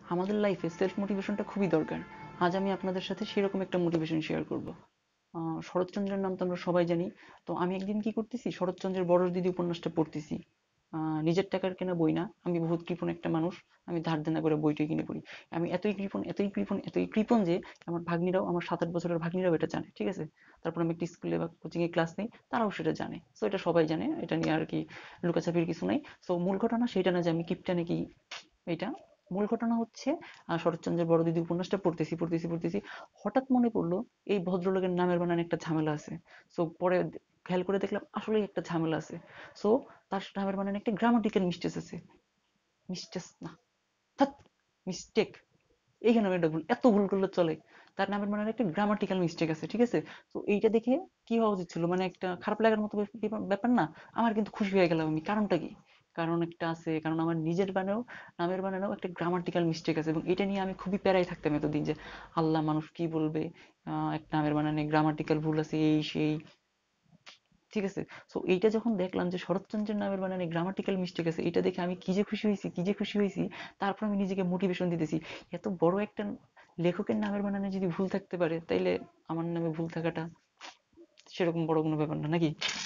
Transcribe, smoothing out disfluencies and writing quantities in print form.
আমাদের লাইফে সেলফ মোটিভেশনটা খুবই দরকার। আজ আমি আপনাদের সাথে সেরকম একটা মোটিভেশন শেয়ার করব। শরৎচন্দ্রের নাম তো আমরা সবাই জানি। তো আমি একদিন কি করতেছি, শরৎচন্দ্রের বড়দিদি উপন্যাসটা পড়তেছি। নিজের টাকার কেনা বই না, আমি বহুত কৃপণ একটা মানুষ। আমি ধার দেনা করে বইটই কিনে পড়ি। আমি এতই কৃপণ, এতই কৃপণ, এতই কৃপণ যে আমার ভাগ্নিরাও, আমার 7-8 বছরের ভাগ্নিরাও এটা জানে, ঠিক আছে? তারপর আমি একটা স্কুলে বা কোচিং এ ক্লাস নেই, তারাও সেটা জানে। সো এটা সবাই জানে, এটা নিয়ে আর কি লুকাচাপির কিছু নাই। সো মূল ঘটনা সেটা না যে আমি কিপটা নাকি, এটা মূল ঘটনা হচ্ছে শরৎচন্দ্রের বড়দিদি উপন্যাসটা পড়তেছি, হঠাৎ মনে পড়লো এই ভদ্রলোকের নামের বানানে একটা ঝামেলা আছে। সো পরে খেয়াল করে দেখলাম আসলেই একটা ঝামেলা আছে। সো তার নামের বানানে একটা গ্রামাটিক্যাল মিস্টেক আছে। মিস্টেক না, ধ্যাৎ, মিস্টেক। এইখানে আমি একটা ভুল, এত ভুল করলে চলে? তার নামের বানানে একটা গ্রামাটিক্যাল মিস্টেক আছে, ঠিক আছে? তো এইটা দেখে কি হওয়া উচিত ছিল, মানে একটা খারাপ লাগার মতো ব্যাপার না? আমার কিন্তু খুশি হয়ে গেলাম আমি। কারণটা কি? কারণ একটা আছে, কারণ আমার নিজের বানানেও, নামের বানানেও একটা গ্রামাটিক্যাল মিস্টেক আছে, এবং এটা নিয়ে আমি খুবই প্যারায় থাকতাম এতদিন যে আল্লাহ মানুষ কি বলবে, একটা নামের বানানে গ্রামাটিক্যাল ভুল আছে, এই সেই, ঠিক আছে? সো এইটা যখন দেখলাম যে শরৎচন্দ্রের নামের বানানে গ্রামাটিক্যাল মিস্টেক আছে, এটা দেখে আমি কি যে খুশি হয়েছি, কি যে খুশি হয়েছি। তারপর আমি নিজেকে মোটিভেশন দিতেছি, এত বড় একটা লেখকের নামের বানানে যদি ভুল থাকতে পারে, তাইলে আমার নামে ভুল থাকাটা সেরকম বড় কোনো ব্যাপার না, নাকি?